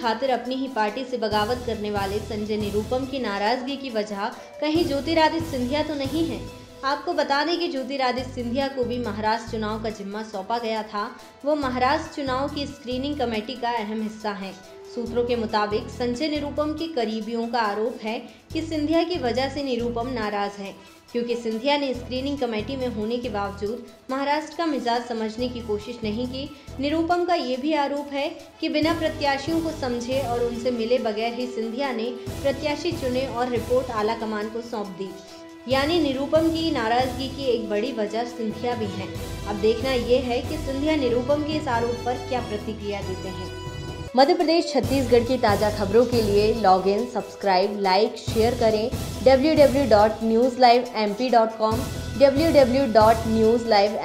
खातिर अपनी ही पार्टी से बगावत करने वाले संजय निरुपम की नाराजगी की वजह कहीं ज्योतिरादित्य सिंधिया तो नहीं है। आपको बता दें कि ज्योतिरादित्य सिंधिया को भी महाराष्ट्र चुनाव का जिम्मा सौंपा गया था। वो महाराष्ट्र चुनाव की स्क्रीनिंग कमेटी का अहम हिस्सा हैं। सूत्रों के मुताबिक संजय निरुपम के करीबियों का आरोप है कि सिंधिया की वजह से निरुपम नाराज हैं, क्योंकि सिंधिया ने स्क्रीनिंग कमेटी में होने के बावजूद महाराष्ट्र का मिजाज समझने की कोशिश नहीं की। निरुपम का ये भी आरोप है कि बिना प्रत्याशियों को समझे और उनसे मिले बगैर ही सिंधिया ने प्रत्याशी चुने और रिपोर्ट आलाकमान को सौंप दी। यानी निरुपम की नाराजगी की एक बड़ी वजह सिंधिया भी है। अब देखना यह है कि सिंधिया निरुपम के इस आरोप पर क्या प्रतिक्रिया देते हैं। मध्य प्रदेश छत्तीसगढ़ की ताज़ा खबरों के लिए log in, subscribe, like, share करें www.newslivemp.com, www.newslive